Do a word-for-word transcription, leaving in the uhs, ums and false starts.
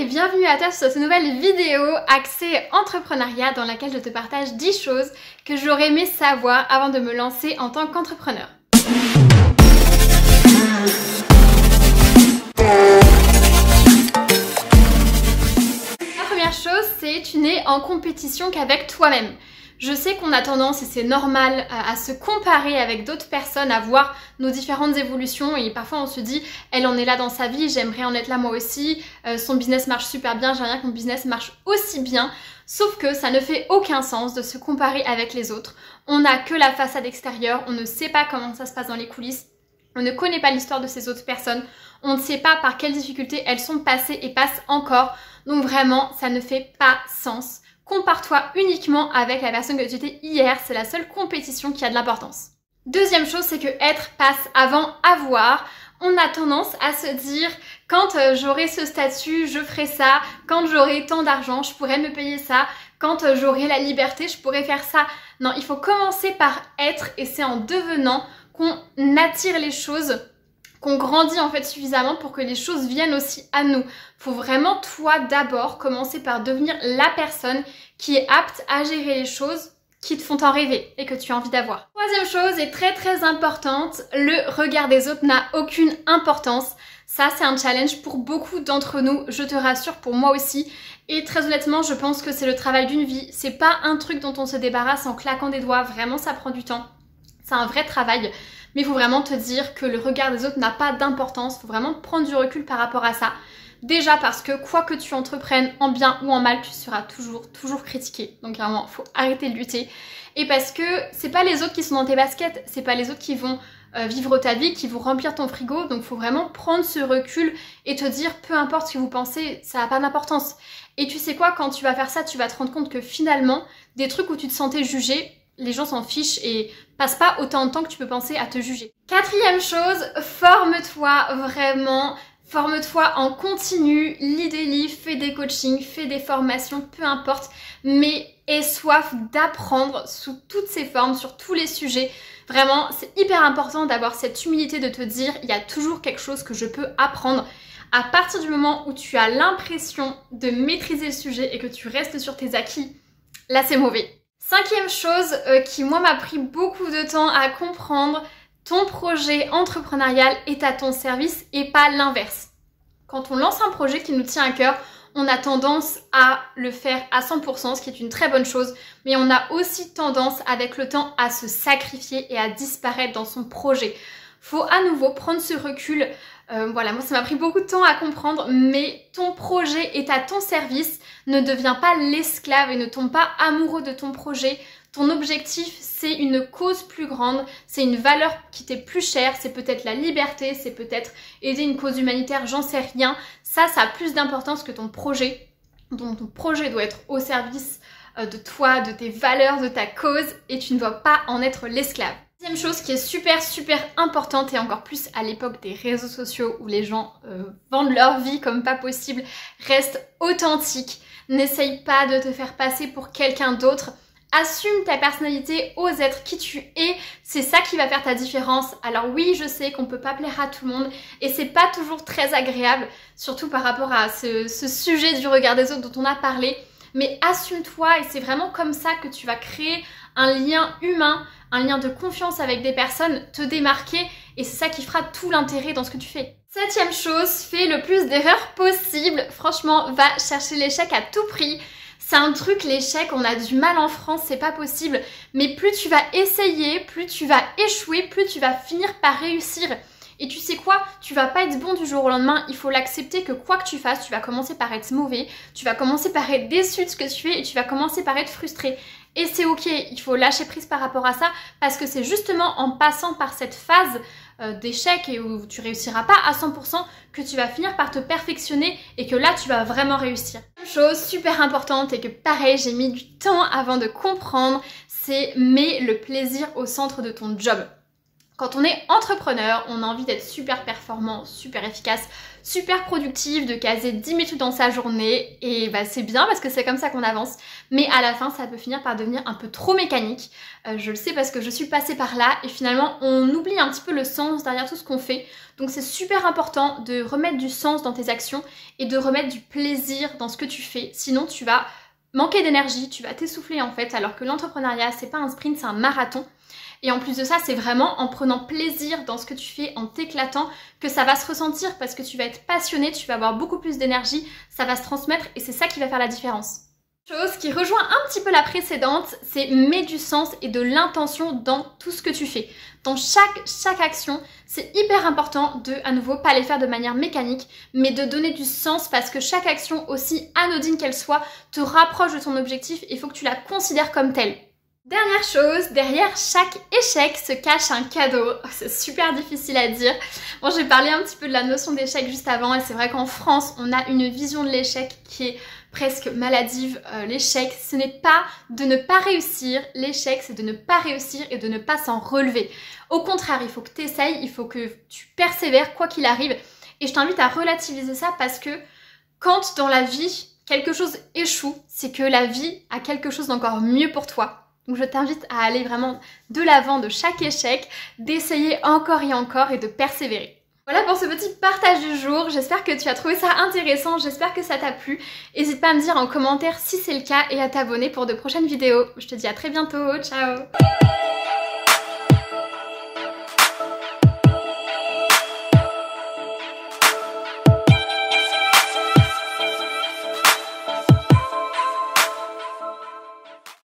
et bienvenue à toi sur cette nouvelle vidéo axée entrepreneuriat dans laquelle je te partage dix choses que j'aurais aimé savoir avant de me lancer en tant qu'entrepreneur. La première chose, c'est tu n'es en compétition qu'avec toi-même. Je sais qu'on a tendance, et c'est normal, à se comparer avec d'autres personnes, à voir nos différentes évolutions et parfois on se dit « elle en est là dans sa vie, j'aimerais en être là moi aussi, euh, son business marche super bien, j'aimerais bien que mon business marche aussi bien ». Sauf que ça ne fait aucun sens de se comparer avec les autres. On n'a que la façade extérieure, on ne sait pas comment ça se passe dans les coulisses, on ne connaît pas l'histoire de ces autres personnes, on ne sait pas par quelles difficultés elles sont passées et passent encore. Donc vraiment, ça ne fait pas sens. Compare-toi uniquement avec la personne que tu étais hier, c'est la seule compétition qui a de l'importance. Deuxième chose, c'est que être passe avant avoir. On a tendance à se dire, quand euh, j'aurai ce statut, je ferai ça, quand j'aurai tant d'argent, je pourrais me payer ça, quand euh, j'aurai la liberté, je pourrais faire ça. Non, il faut commencer par être et c'est en devenant qu'on attire les choses, qu'on grandit en fait suffisamment pour que les choses viennent aussi à nous. Faut vraiment toi d'abord commencer par devenir la personne qui est apte à gérer les choses qui te font en rêver et que tu as envie d'avoir. Troisième chose est très très importante, le regard des autres n'a aucune importance. Ça c'est un challenge pour beaucoup d'entre nous, je te rassure, pour moi aussi. Et très honnêtement, je pense que c'est le travail d'une vie. C'est pas un truc dont on se débarrasse en claquant des doigts, vraiment ça prend du temps. C'est un vrai travail. Mais il faut vraiment te dire que le regard des autres n'a pas d'importance, il faut vraiment prendre du recul par rapport à ça. Déjà parce que quoi que tu entreprennes, en bien ou en mal, tu seras toujours, toujours critiqué. Donc vraiment, il faut arrêter de lutter. Et parce que c'est pas les autres qui sont dans tes baskets, c'est pas les autres qui vont euh, vivre ta vie, qui vont remplir ton frigo. Donc il faut vraiment prendre ce recul et te dire, peu importe ce que vous pensez, ça n'a pas d'importance. Et tu sais quoi, quand tu vas faire ça, tu vas te rendre compte que finalement, des trucs où tu te sentais jugé, les gens s'en fichent et passe pas autant de temps que tu peux penser à te juger. Quatrième chose, forme-toi vraiment, forme-toi en continu, lis des livres, fais des coachings, fais des formations, peu importe, mais aie soif d'apprendre sous toutes ses formes, sur tous les sujets. Vraiment, c'est hyper important d'avoir cette humilité de te dire, il y a toujours quelque chose que je peux apprendre. À partir du moment où tu as l'impression de maîtriser le sujet et que tu restes sur tes acquis, là c'est mauvais. Cinquième chose euh, qui moi m'a pris beaucoup de temps à comprendre, ton projet entrepreneurial est à ton service et pas l'inverse. Quand on lance un projet qui nous tient à cœur, on a tendance à le faire à cent pour cent, ce qui est une très bonne chose, mais on a aussi tendance avec le temps à se sacrifier et à disparaître dans son projet. Faut à nouveau prendre ce recul. Euh, voilà, moi ça m'a pris beaucoup de temps à comprendre, mais ton projet est à ton service. Ne deviens pas l'esclave et ne tombe pas amoureux de ton projet. Ton objectif, c'est une cause plus grande, c'est une valeur qui t'est plus chère, c'est peut-être la liberté, c'est peut-être aider une cause humanitaire, j'en sais rien. Ça, ça a plus d'importance que ton projet. Donc ton projet doit être au service de toi, de tes valeurs, de ta cause, et tu ne dois pas en être l'esclave. Deuxième chose qui est super super importante, et encore plus à l'époque des réseaux sociaux où les gens euh, vendent leur vie comme pas possible, reste authentique. N'essaye pas de te faire passer pour quelqu'un d'autre. Assume ta personnalité, ose être qui tu es, c'est ça qui va faire ta différence. Alors oui, je sais qu'on peut pas plaire à tout le monde et c'est pas toujours très agréable, surtout par rapport à ce, ce sujet du regard des autres dont on a parlé. Mais assume-toi et c'est vraiment comme ça que tu vas créer un lien humain, un lien de confiance avec des personnes, te démarquer et c'est ça qui fera tout l'intérêt dans ce que tu fais. Septième chose, fais le plus d'erreurs possible. Franchement, va chercher l'échec à tout prix. C'est un truc, l'échec, on a du mal en France, c'est pas possible. Mais plus tu vas essayer, plus tu vas échouer, plus tu vas finir par réussir. Et tu sais quoi, tu vas pas être bon du jour au lendemain, il faut l'accepter que quoi que tu fasses, tu vas commencer par être mauvais, tu vas commencer par être déçu de ce que tu fais et tu vas commencer par être frustré. Et c'est ok, il faut lâcher prise par rapport à ça parce que c'est justement en passant par cette phase euh, d'échec et où tu réussiras pas à cent pour cent que tu vas finir par te perfectionner et que là tu vas vraiment réussir. Une chose super importante et que pareil j'ai mis du temps avant de comprendre, c'est mets le plaisir au centre de ton job. Quand on est entrepreneur, on a envie d'être super performant, super efficace, super productif, de caser dix mille trucs dans sa journée, et bah c'est bien parce que c'est comme ça qu'on avance, mais à la fin ça peut finir par devenir un peu trop mécanique. Euh, je le sais parce que je suis passée par là, et finalement on oublie un petit peu le sens derrière tout ce qu'on fait, donc c'est super important de remettre du sens dans tes actions et de remettre du plaisir dans ce que tu fais, sinon tu vas manquer d'énergie, tu vas t'essouffler en fait, alors que l'entrepreneuriat c'est pas un sprint, c'est un marathon. Et en plus de ça, c'est vraiment en prenant plaisir dans ce que tu fais, en t'éclatant, que ça va se ressentir parce que tu vas être passionné, tu vas avoir beaucoup plus d'énergie, ça va se transmettre et c'est ça qui va faire la différence. Chose qui rejoint un petit peu la précédente, c'est mets du sens et de l'intention dans tout ce que tu fais. Dans chaque, chaque action, c'est hyper important de, à nouveau, pas les faire de manière mécanique, mais de donner du sens parce que chaque action, aussi anodine qu'elle soit, te rapproche de ton objectif et il faut que tu la considères comme telle. Dernière chose, derrière chaque échec se cache un cadeau. Oh, c'est super difficile à dire. Bon, j'ai parlé un petit peu de la notion d'échec juste avant et c'est vrai qu'en France, on a une vision de l'échec qui est presque maladive. Euh, l'échec, ce n'est pas de ne pas réussir. L'échec, c'est de ne pas réussir et de ne pas s'en relever. Au contraire, il faut que tu essayes, il faut que tu persévères quoi qu'il arrive. Et je t'invite à relativiser ça parce que quand dans la vie, quelque chose échoue, c'est que la vie a quelque chose d'encore mieux pour toi. Donc je t'invite à aller vraiment de l'avant de chaque échec, d'essayer encore et encore et de persévérer. Voilà pour ce petit partage du jour, j'espère que tu as trouvé ça intéressant, j'espère que ça t'a plu. N'hésite pas à me dire en commentaire si c'est le cas et à t'abonner pour de prochaines vidéos. Je te dis à très bientôt, ciao!